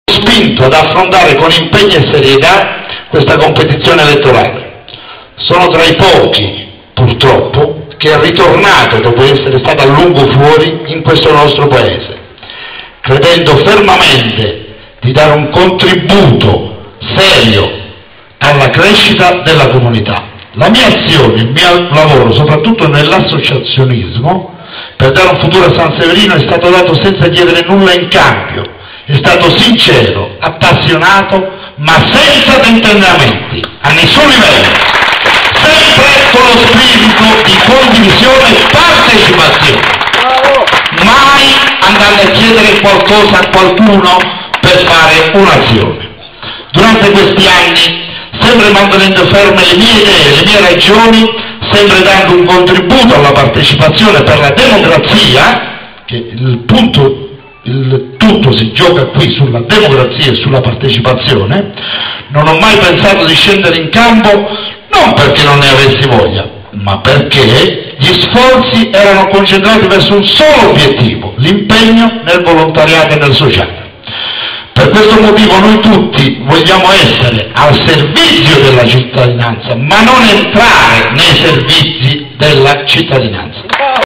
spinto ad affrontare con impegno e serietà questa competizione elettorale. Sono tra i pochi, purtroppo, che è ritornato dopo essere stato a lungo fuori in questo nostro paese, credendo fermamente di dare un contributo serio alla crescita della comunità. La mia azione, il mio lavoro, soprattutto nell'associazionismo, per dare un futuro a San Severino è stato dato senza chiedere nulla in cambio, è stato sincero, appassionato, ma senza tentennamenti, a nessun livello, sempre con lo spirito di condivisione e partecipazione, mai andando a chiedere qualcosa a qualcuno per fare un'azione. Durante questi anni, sempre mantenendo ferme le mie idee, le mie ragioni, sempre dando un contributo alla partecipazione per la democrazia, che il tutto si gioca qui sulla democrazia e sulla partecipazione, non ho mai pensato di scendere in campo non perché non ne avessi voglia, ma perché gli sforzi erano concentrati verso un solo obiettivo, l'impegno nel volontariato e nel sociale. Per questo motivo noi tutti vogliamo essere al servizio della cittadinanza, ma non entrare nei servizi della cittadinanza.